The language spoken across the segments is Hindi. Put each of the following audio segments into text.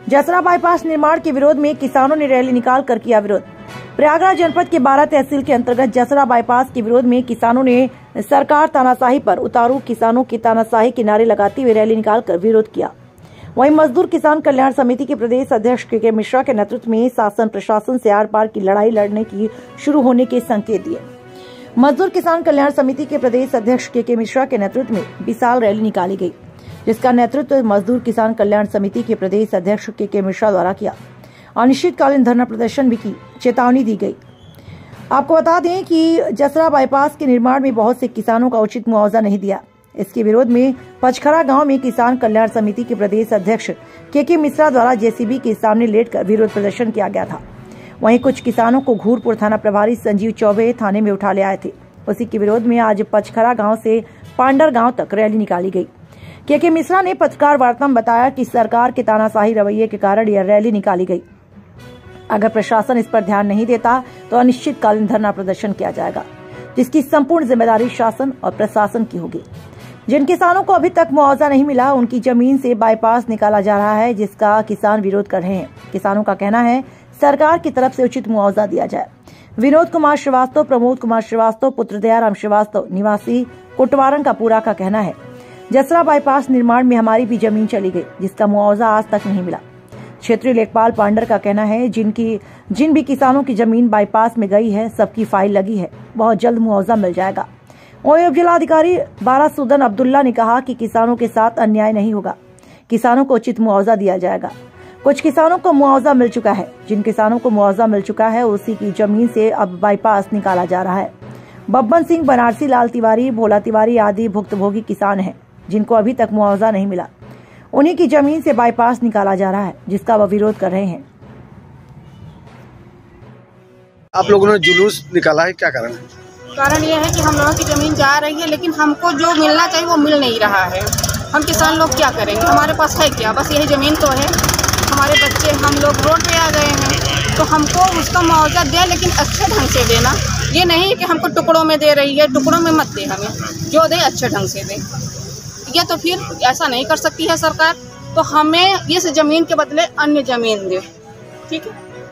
जसरा बाईपास निर्माण के विरोध में किसानों ने रैली निकाल कर किया विरोध। प्रयागराज जनपद के 12 तहसील के अंतर्गत जसरा बाईपास के विरोध में किसानों ने सरकार तानाशाही पर उतारू किसानों की तानाशाही के नारे लगाते हुए रैली निकालकर विरोध किया। वहीं मजदूर किसान कल्याण समिति के प्रदेश अध्यक्ष के मिश्रा के नेतृत्व में शासन प्रशासन से आर पार की लड़ाई लड़ने की शुरू होने के संकेत दिए। मजदूर किसान कल्याण समिति के प्रदेश अध्यक्ष के मिश्रा के नेतृत्व में विशाल रैली निकाली गई, जिसका नेतृत्व मजदूर किसान कल्याण समिति के प्रदेश अध्यक्ष के मिश्रा द्वारा किया। अनिश्चितकालीन धरना प्रदर्शन भी की चेतावनी दी गई। आपको बता दें कि जसरा बाईपास के निर्माण में बहुत से किसानों का उचित मुआवजा नहीं दिया। इसके विरोध में पचखरा गांव में किसान कल्याण समिति के प्रदेश अध्यक्ष के मिश्रा द्वारा जेसीबी के सामने लेटकर विरोध प्रदर्शन किया गया था। वहीं कुछ किसानों को घूरपुर थाना प्रभारी संजीव चौबे थाने में उठा ले आए थे। उसी के विरोध में आज पचखरा गांव से पांडर गांव तक रैली निकाली गई। के मिश्रा ने पत्रकार वार्ता में बताया कि सरकार के तानाशाही रवैये के कारण यह रैली निकाली गई। अगर प्रशासन इस पर ध्यान नहीं देता तो अनिश्चितकालीन धरना प्रदर्शन किया जाएगा, जिसकी संपूर्ण जिम्मेदारी शासन और प्रशासन की होगी। जिन किसानों को अभी तक मुआवजा नहीं मिला, उनकी जमीन से बाईपास निकाला जा रहा है, जिसका किसान विरोध कर रहे हैं। किसानों का कहना है सरकार की तरफ से उचित मुआवजा दिया जाए। विनोद कुमार श्रीवास्तव, प्रमोद कुमार श्रीवास्तव, पुत्र दयाराम श्रीवास्तव निवासी कोटवारन का पूरा का कहना है जसरा बाईपास निर्माण में हमारी भी जमीन चली गई, जिसका मुआवजा आज तक नहीं मिला। क्षेत्रीय लेखपाल पांडर का कहना है जिन भी किसानों की जमीन बाईपास में गई है, सबकी फाइल लगी है, बहुत जल्द मुआवजा मिल जाएगा। वहीं उपजिलाधिकारी बारासूदन अब्दुल्ला ने कहा कि किसानों के साथ अन्याय नहीं होगा, किसानों को उचित मुआवजा दिया जाएगा। कुछ किसानों को मुआवजा मिल चुका है, जिन किसानों को मुआवजा मिल चुका है उसी की जमीन से अब बाईपास निकाला जा रहा है। बब्बन सिंह, बनारसी लाल तिवारी, भोला तिवारी आदि भुक्तभोगी किसान हैं, जिनको अभी तक मुआवजा नहीं मिला। उन्हीं की जमीन से बाईपास निकाला जा रहा है, जिसका वह विरोध कर रहे हैं। आप लोगों ने जुलूस निकाला है, क्या कारण है? कारण ये है कि हम लोगों की जमीन जा रही है, लेकिन हमको जो मिलना चाहिए वो मिल नहीं रहा है। हम किसान लोग क्या करेंगे? हमारे पास है क्या? बस यही जमीन तो है। हमारे बच्चे, हम लोग रोड पे आ गए हैं, तो हमको उसका मुआवजा दे, लेकिन अच्छे ढंग से देना। ये नहीं कि हमको टुकड़ों में दे रही है, टुकड़ों में मत दे, हमें जो दे अच्छे ढंग से दे। ये तो फिर ऐसा नहीं कर सकती है सरकार, तो हमें इस जमीन के बदले अन्य जमीन दे, ठीक है?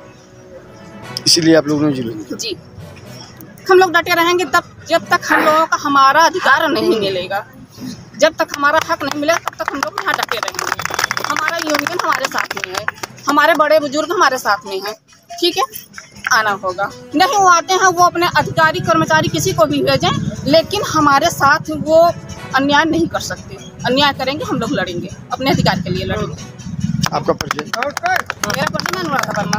इसीलिए आप लोगों ने जुलूस जी, हम लोग डटे रहेंगे तब जब तक हम लोगों का हमारा अधिकार नहीं मिलेगा। जब तक हमारा हक नहीं मिलेगा तब तक हम लोग यहाँ डटे रहेंगे। हमारा यूनियन हमारे साथ में है, हमारे बड़े बुजुर्ग हमारे साथ में है, ठीक है? आना होगा। नहीं वो आते हैं, वो अपने अधिकारी कर्मचारी किसी को भी भेजें, लेकिन हमारे साथ वो अन्याय नहीं कर सकते। अन्याय करेंगे हम लोग लड़ेंगे, अपने अधिकार के लिए लड़ेंगे। आपका परिचय? मेरा परिचय मैं अनुराधा वर्मा।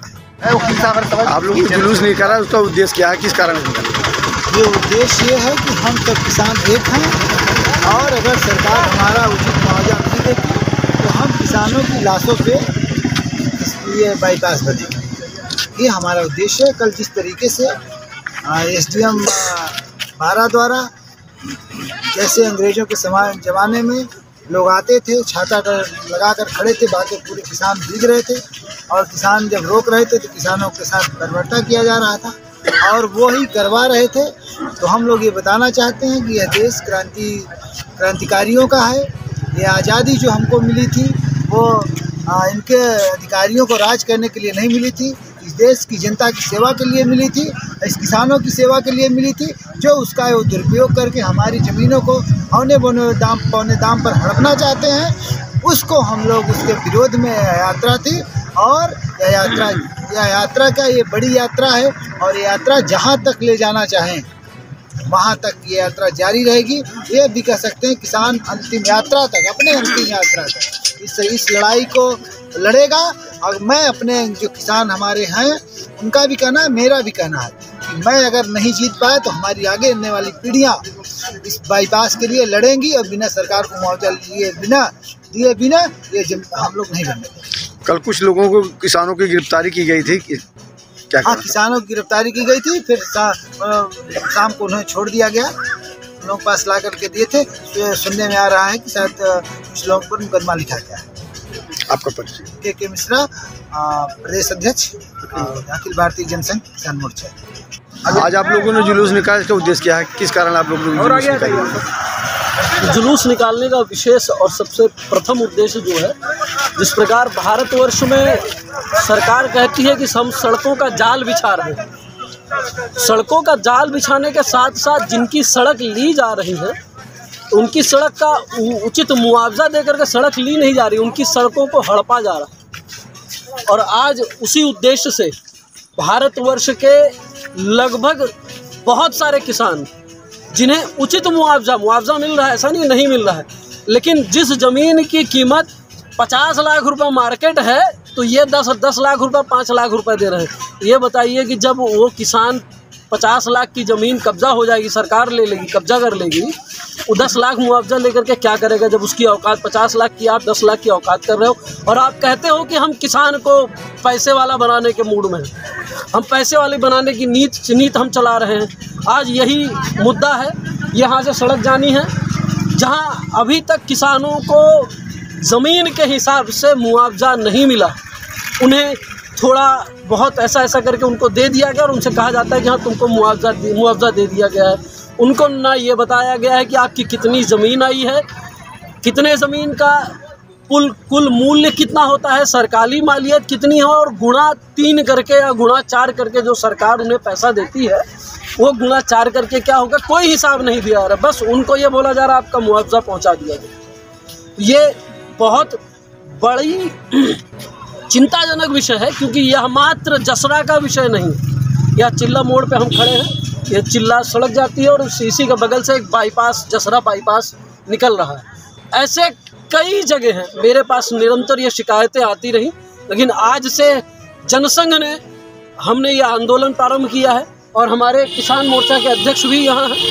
आप लोग जुलूस निकाला, उसका उद्देश्य क्या है, किस कारण? ये उद्देश्य ये है कि हम सब किसान एक हैं, और अगर सरकार हमारा उचित मुआवजा नहीं देती तो हम किसानों की लाशों पे ये बाईपास बनेगा। ये हमारा उद्देश्य है। कल जिस तरीके से एसडीएम बारा द्वारा, जैसे अंग्रेजों के जमाने में लोग आते थे, छाता लगाकर खड़े थे, बाकी पूरे किसान भीग रहे थे, और किसान जब रोक रहे थे तो किसानों के साथ बर्बरता किया जा रहा था, और वो ही करवा रहे थे। तो हम लोग ये बताना चाहते हैं कि यह देश क्रांतिकारियों का है। ये आज़ादी जो हमको मिली थी वो इनके अधिकारियों को राज करने के लिए नहीं मिली थी, इस देश की जनता की सेवा के लिए मिली थी, इस किसानों की सेवा के लिए मिली थी, जो उसका वो दुरुपयोग करके हमारी ज़मीनों को पौने दाम पर हड़पना चाहते हैं। उसको हम लोग उसके विरोध में यात्रा थी, और यह यात्रा का ये बड़ी यात्रा है, और ये यात्रा जहाँ तक ले जाना चाहें वहाँ तक ये यात्रा जारी रहेगी। ये भी कह सकते हैं किसान अंतिम यात्रा तक, अपने अंतिम यात्रा तक इस लड़ाई को लड़ेगा। और मैं अपने जो किसान हमारे हैं उनका भी कहना है, मेरा भी कहना है कि मैं अगर नहीं जीत पाया तो हमारी आगे आने वाली पीढ़ियाँ इस बाईपास के लिए लड़ेंगी, और बिना सरकार को मुआवजा दिए बिना ये हम लोग नहीं बनने। कल कुछ लोगों को, किसानों की गिरफ्तारी की गई थी, क्या? हाँ, किसानों की गिरफ्तारी की गई थी, फिर शाम को उन्हें छोड़ दिया गया। उन लोग पास ला करके दिए थे। तो सुनने में आ रहा है कि शायद कुछ लोगों पर मुकदमा लिखा गया है। आपका परिचय? के मिश्रा, प्रदेश अध्यक्ष अखिल भारतीय जनसंघ किसान मोर्चा। आज आप लोगों ने जुलूस निकाला, इसका उद्देश्य क्या है, किस कारण आप लोग जुलूस निकाले? जुलूस निकालने का विशेष और सबसे प्रथम उद्देश्य जो है जिस प्रकार भारतवर्ष में सरकार कहती है कि हम सड़कों का जाल बिछा रहे हैं, सड़कों का जाल बिछाने के साथ साथ जिनकी सड़क ली जा रही है उनकी सड़क का उचित मुआवजा देकर के सड़क ली नहीं जा रही, उनकी सड़कों को हड़पा जा रहा है। और आज उसी उद्देश्य से भारतवर्ष के लगभग बहुत सारे किसान जिन्हें उचित मुआवजा मिल रहा है, ऐसा नहीं मिल रहा है, लेकिन जिस ज़मीन की कीमत 50 लाख रुपए मार्केट है तो ये 10 लाख रुपए 5 लाख रुपए दे रहे हैं। ये बताइए कि जब वो किसान 50 लाख की ज़मीन कब्जा हो जाएगी, सरकार ले लेगी, कब्जा कर लेगी, वो 10 लाख मुआवजा लेकर के क्या करेगा जब उसकी औकात 50 लाख की, आप 10 लाख की औकात कर रहे हो और आप कहते हो कि हम किसान को पैसे वाला बनाने के मूड में हैं, हम पैसे वाले बनाने की नीति हम चला रहे हैं। आज यही मुद्दा है, यहाँ से सड़क जानी है जहाँ अभी तक किसानों को ज़मीन के हिसाब से मुआवजा नहीं मिला, उन्हें थोड़ा बहुत ऐसा करके उनको दे दिया गया और उनसे कहा जाता है कि हाँ तुमको मुआवजा दे दिया गया है। उनको ना ये बताया गया है कि आपकी कितनी ज़मीन आई है, कितने ज़मीन का कुल मूल्य कितना होता है, सरकारी मालियत कितनी है और गुणा 3 करके या गुणा 4 करके जो सरकार उन्हें पैसा देती है वो गुणा 4 करके क्या होगा, कोई हिसाब नहीं दिया जा रहा। बस उनको ये बोला जा रहा है आपका मुआवजा पहुँचा दिया गया। ये बहुत बड़ी चिंताजनक विषय है क्योंकि यह मात्र जसरा का विषय नहीं, यह चिल्ला मोड़ पे हम खड़े हैं, ये चिल्ला सड़क जाती है और इसी के बगल से एक बाईपास, जसरा बाईपास निकल रहा है। ऐसे कई जगह हैं, मेरे पास निरंतर ये शिकायतें आती रही, लेकिन आज से जनसंघ ने हमने ये आंदोलन प्रारंभ किया है और हमारे किसान मोर्चा के अध्यक्ष भी यहाँ हैं,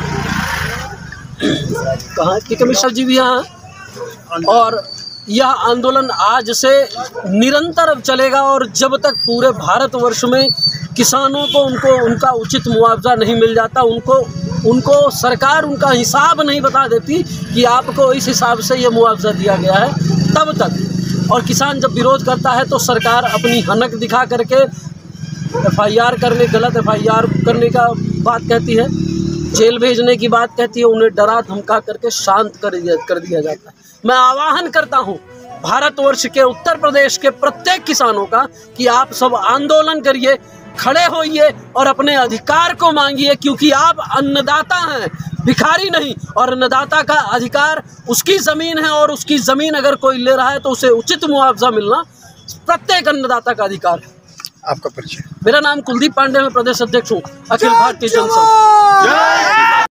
कहाँ के कमिश्नर जी भी यहाँ हैं और यह आंदोलन आज से निरंतर चलेगा और जब तक पूरे भारतवर्ष में किसानों को उनका उचित मुआवजा नहीं मिल जाता, उनको सरकार उनका हिसाब नहीं बता देती कि आपको इस हिसाब से ये मुआवजा दिया गया है, तब तक। और किसान जब विरोध करता है तो सरकार अपनी हनक दिखा करके FIR करने, गलत FIR करने का बात कहती है, जेल भेजने की बात कहती है, उन्हें डरा धमका करके शांत कर दिया जाता है। मैं आह्वान करता हूं भारतवर्ष के उत्तर प्रदेश के प्रत्येक किसानों का कि आप सब आंदोलन करिए, खड़े होइए और अपने अधिकार को मांगिए, क्योंकि आप अन्नदाता हैं, भिखारी नहीं। और अन्नदाता का अधिकार उसकी ज़मीन है और उसकी ज़मीन अगर कोई ले रहा है तो उसे उचित मुआवजा मिलना प्रत्येक अन्नदाता का अधिकार है। आपका परिचय? मेरा नाम कुलदीप पांडे, मैं प्रदेश अध्यक्ष हूँ अखिल भारतीय जनसंघ।